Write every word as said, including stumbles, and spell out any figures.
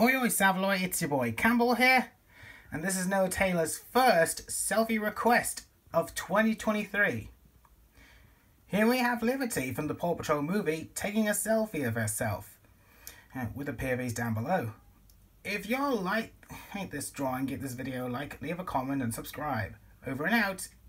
Oi oi Savaloy, it's your boy Campbell here, and this is Noah Taylor's first selfie request of twenty twenty-three. Here we have Liberty from the Paw Patrol movie taking a selfie of herself, uh, with the P O Vs down below. If y'all like this drawing, give this video a like, leave a comment and subscribe. Over and out.